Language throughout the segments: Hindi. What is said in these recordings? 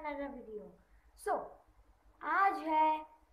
Another video. सो आज है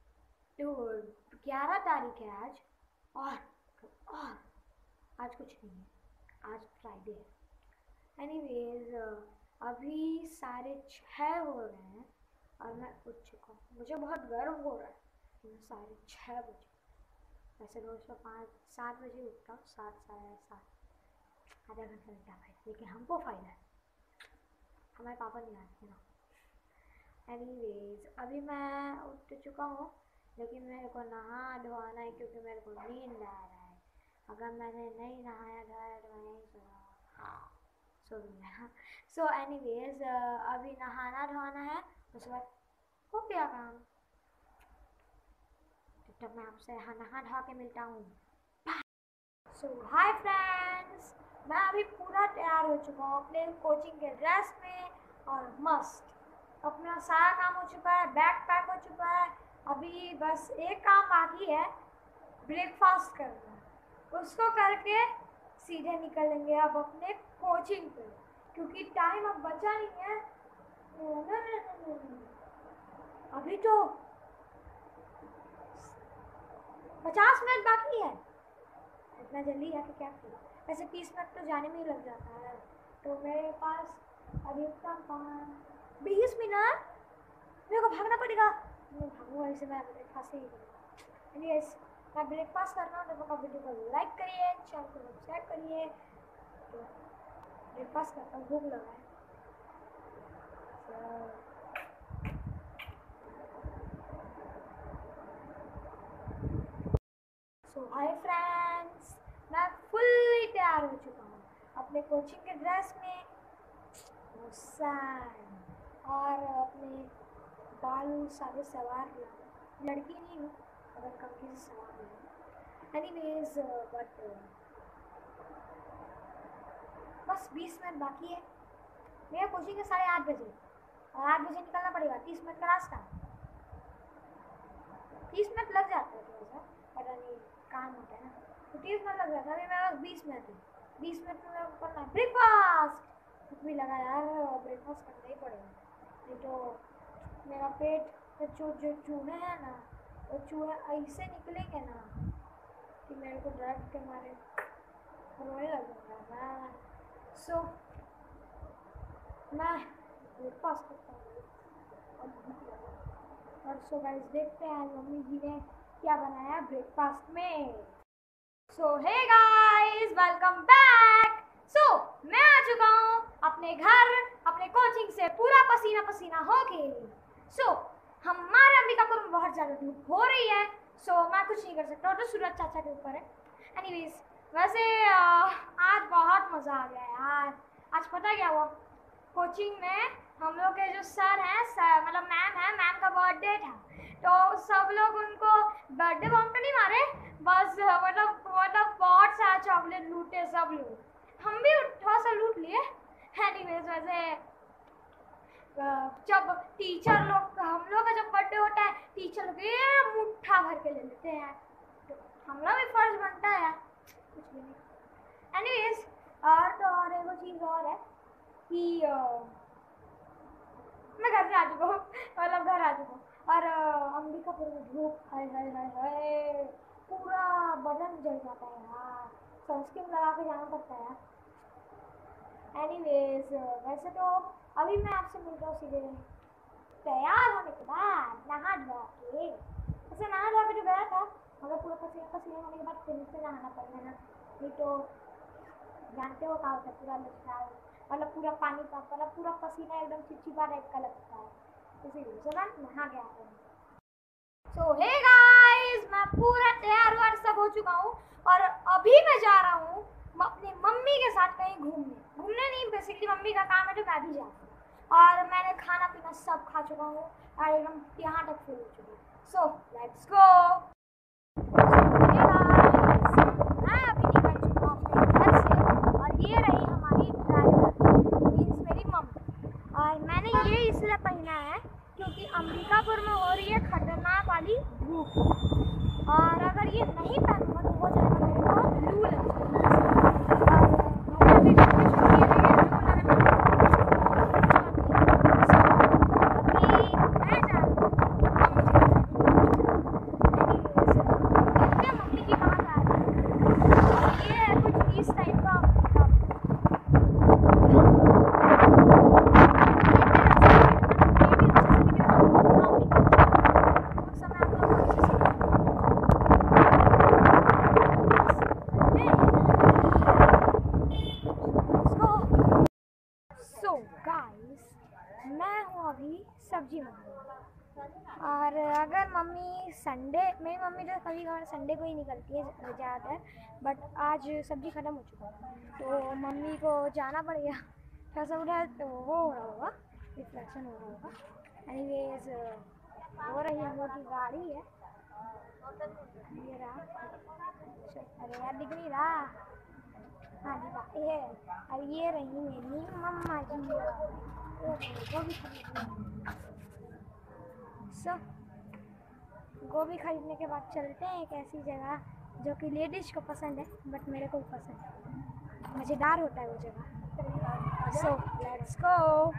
11 तारीख है आज, और आज कुछ नहीं है, आज फ्राइडे है। एनीवेज अभी 6:30 हो रहे हैं और मैं उठ चुका हूँ। मुझे बहुत गर्व हो रहा है कि मैं 6:30 बजे, वैसे रोज तो 7 बजे उठता हूँ, 7 साढ़े 7, आधा घंटा लगता है, लेकिन हमको फ़ायदा है, हमारे पापा नहीं आते ना। एनीवेज अभी मैं उठ चुका हूँ, लेकिन मेरे को नहा धोना है क्योंकि मेरे को नींद आ रहा है। अगर मैंने नहीं नहाया धोया तो मैं यहीं सो गया। सो एनीवेज अभी नहाना धोना है, उसके बाद हो गया काम। तब मैं आपसे नहा धो के मिलता हूँ। सो हाय फ्रेंड्स, मैं अभी पूरा तैयार हो चुका हूँ अपने कोचिंग के ड्रेस में, और मस्त अपना सारा काम हो चुका है, बैग पैक हो चुका है। अभी बस एक काम बाकी है, ब्रेकफास्ट करना। उसको करके सीधे निकलेंगे अब अपने कोचिंग पे, क्योंकि टाइम अब बचा नहीं है। अभी तो 50 मिनट बाकी है। इतना जल्दी आके क्या किया? वैसे 30 मिनट तो जाने में ही लग जाता है, तो मेरे पास अधिकतम 20 मिनट मेरे को भागना पड़ेगा। मैं भागूंगा, इसे मैं ब्रेकफास्ट ही करूँगा। एनीवेज मैं ब्रेकफास्ट कर रहा हूँ, तो वीडियो को लाइक करिए, चैनल को सब्सक्राइब करिए। तो ब्रेकफास्ट करता हूँ, भूख लगा है। सो हाय फ्रेंड्स, मैं फुल्ली तैयार हो चुका हूँ अपने कोचिंग के ड्रेस में, और अपने बाल सारे सवार ला। लड़की नहीं हूँ, अगर कभी से सवार नहीं। एनीवेज बट बस 20 मिनट बाकी है। मेरा कोचिंग है 8:30 बजे, और 8 बजे निकलना पड़ेगा। 30 मिनट का रास्ता, 30 मिनट लग जाता है थोड़ा सा, पता नहीं काम होता है ना, तो 30 मिनट लग जाता है। अभी मेरे पास 20 मिनट है, 20 मिनट में मेरे को करना है ब्रेकफास्ट। कुछ भी लगा यार, ब्रेकफास्ट करना ही पड़ेगा, नहीं तो मेरा पेट में जो चूहे हैं ना, वो चूहे ऐसे निकलेंगे ना कि मेरे को दर्द के मारे रोने लग जाऊँगा। सो मैं ब्रेकफास्ट करता हूँ और सो गाइस देखते हैं मम्मी जी ने क्या बनाया ब्रेकफास्ट में। So hey guys, welcome back. So मैं आ चुका हूँ अपने घर, अपने कोचिंग से पूरा पसीना पसीना हो के। सो हमारे अंबिकापुर में बहुत ज़्यादा धूप हो रही है, सो मैं कुछ नहीं कर सकता, तो सूरज चाचा के ऊपर है। एनीवेज वैसे आज बहुत मज़ा आ गया यार। आज पता क्या हुआ, कोचिंग में हम लोग के जो सर हैं, मतलब मैम है, मैम का बर्थडे था, तो सब लोग उनको बर्थडे बम तो नहीं मारे, बस मतलब बहुत सारा चॉकलेट लूटे सब लोग। हम भी थोड़ा सा लूट लिए। एनीवेज वैसे जब टीचर लोग, हम लोग का जब बर्थडे होता है, टीचर लोग ये मुट्ठा भर के ले लेते हैं, तो हमारा भी फर्ज बनता है यार, कुछ भी नहीं। एनीवेज और एगो चीज़ और है कि मैं घर से आ चुका हूँ, मतलब घर आ चुका हूँ, और अंबिकापुर में धूप है, पूरा बदन जल जाता है यार, सनस्क्रीन लगा के जाना पड़ता है यार। एनीवेज वैसे तो अभी मैं आपसे मिलता हूँ सीधे तैयार होने के बाद, नहा धो के। वैसे नहा धो के जो गया था, मगर पूरा पसीना पसीना होने के बाद फिर से नहाना पड़ेगा ना, नहीं तो जानते हो क्या होता है, पूरा लगता है, मतलब पूरा पानी का, मतलब पूरा पसीना एकदम चिपचिपा टाइप का लगता है, इसीलिए सो मैं नहा गया था। सो हे गाइस, मैं पूरा तैयार वार सब हो चुका हूँ, और अभी मैं जा रहा हूँ अपनी मम्मी के साथ कहीं घूमने नहीं, बेसिकली मम्मी का काम है तो मैं भी जाऊँ, और मैंने खाना पीना सब खा चुका हूँ और एकदम यहाँ तक फुल हो चुकी हूँ। So let's go. मैं अभी निकल चुका हूँ अपने घर से, और ये रही हमारी ड्राइवर, मीन्स मेरी मम्मी। और मैंने ये इसलिए पहना है क्योंकि अंबिकापुर में हो रही है खतरनाक वाली धूप, और अगर ये नहीं पहनूंगा तो हो जाएगा मेरे को लू लग जाएगी। सब्जी बनाऊंगी। और अगर मम्मी संडे, मेरी मम्मी तो कभी कभार संडे को ही निकलती है ज़्यादातर, बट आज सब्जी ख़त्म हो चुका है तो मम्मी को जाना पड़ेगा। थोड़ा सा उधर तो वो हो रहा होगा, रिफ्लेक्शन हो रहा होगा। एनीवेज हो रही हम लोग की गाड़ी है, ये रहा। अरे यार दिख नहीं रहा। हाँ दिखा ये। अब ये रही मेरी मम्मा जी। गोभी खरीदने के बाद चलते हैं एक ऐसी जगह जो कि लेडीज को पसंद है बट मेरे को पसंद है, मज़ेदार होता है वो जगह। So let's go.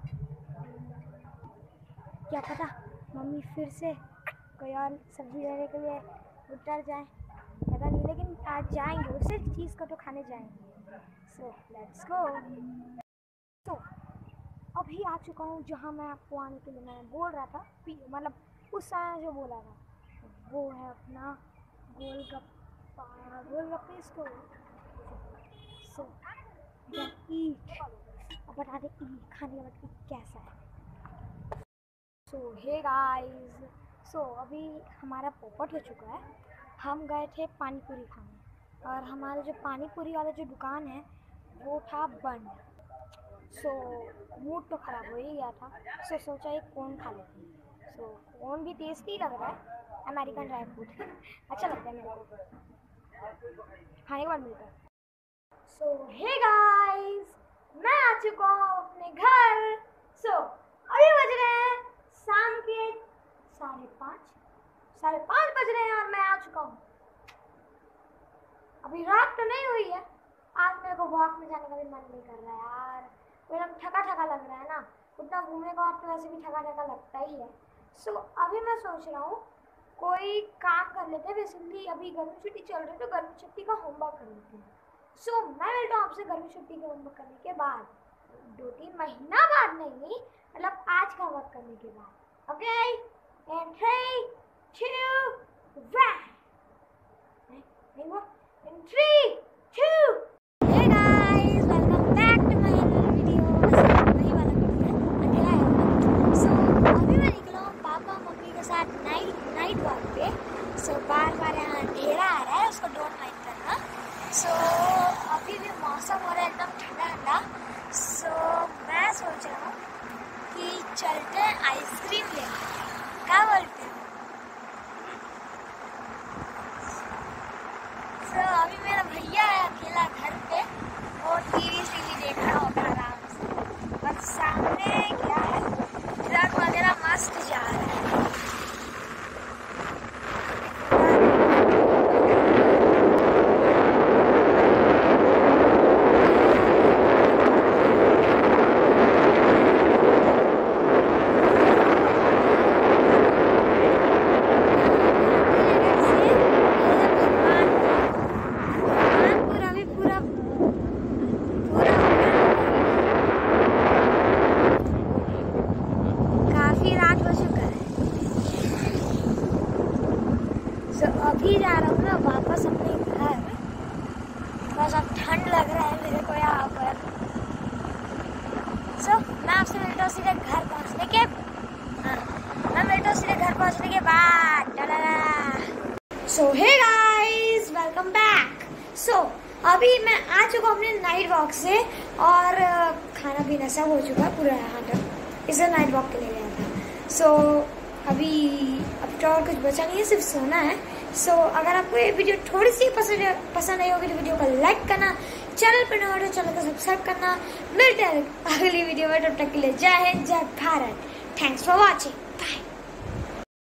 क्या पता मम्मी फिर से कोई और सब्जी लेने के लिए उतर जाए, पता नहीं, लेकिन आज जाएंगे, उसे चीज़ को तो खाने जाएंगे। So let's go. तो अभी आ चुका हूँ जहाँ मैं आपको आने के लिए मैं बोल रहा था, मतलब उस समय जो बोला था वो है अपना गोलगप्पा, गोलगप्पे स्टोर। सो ईट, अब बता दे खाने के बाद कैसा है। सो हे गाइस, सो अभी हमारा पोपट हो चुका है। हम गए थे पानी पूरी खाने और हमारा जो पानी पूरी वाला जो दुकान है वो था बंद। सो मूड तो ख़राब हो ही गया था। सो सोचा एक कोन खा लेते हैं। सो कोन भी टेस्टी लग रहा है, अमेरिकन ड्राई फ्रूट अच्छा लगता है मेरे को, खाने के बाद मिलता है। सो हे गाइस, मैं आ चुका हूँ अपने घर। सो अभी बज रहे हैं शाम के 5:30 बज रहे हैं और मैं आ चुका हूँ। अभी रात तो नहीं हुई है। आज मेरे को वॉक में जाने का भी मन नहीं कर रहा है यार, एकदम थका लग रहा है ना, उतना घूमने का तो वैसे भी थका लगता ही है। सो अभी मैं सोच रहा हूँ कोई काम कर लेते हैं। बेसिकली अभी गर्मी छुट्टी चल रही है तो गर्मी छुट्टी का होमवर्क कर लेते हैं। सो मैं मिलता हूँ आपसे गर्मी छुट्टी के होमवर्क करने के बाद, 2-3 महीना बाद नहीं, मतलब आज का वर्क करने के बाद। Okay, and 3, 2, 1। In 3, 2। Hey guys, welcome back to my video। वही वाला वीडियो है, अंधेरा है। सो अभी मैं निकला हूँ पापा मम्मी के साथ नाइट वॉक पे। सो बार यहाँ अंधेरा आ रहा है, उसको डोंट माइंड करना। सो अभी भी मौसम हो रहा है एकदम ठंडा। सो मैं सोच रहा हूँ कि चलते हैं आइसक्रीम लेने, क्या बोलते हैं? अभी मेरा भैया है अकेला घर पे, वो टीवी देख रहा होगा आराम से, और सामने क्या है ट्रक वगैरह मस्त जा रहा है। अभी जा रहा हूँ ना वापस अपने घर, थोड़ा सा ठंड लग रहा है मेरे को यहाँ पर। सो मैं आपसे मिलता हूँ सीधे घर पहुँचने के, मैं मिलता हूँ सीधे घर पहुँचने के बाद। So hey guys, welcome back. So अभी मैं आ चुका हूँ अपने नाइट वॉक से और खाना पीना सब हो चुका है पूरा यहाँ तक, इसे नाइट वॉक के लिए गया था। सो अब तो और कुछ बचा नहीं है, सिर्फ सोना है। सो अगर आपको ये वीडियो थोड़ी सी पसंद आई होगी तो वीडियो को लाइक करना, चैनल पर नया हो तो चैनल को सब्सक्राइब करना। मिलते हैं अगली वीडियो में, तब तक के लिए जय हिंद, जय भारत। Thanks for watching.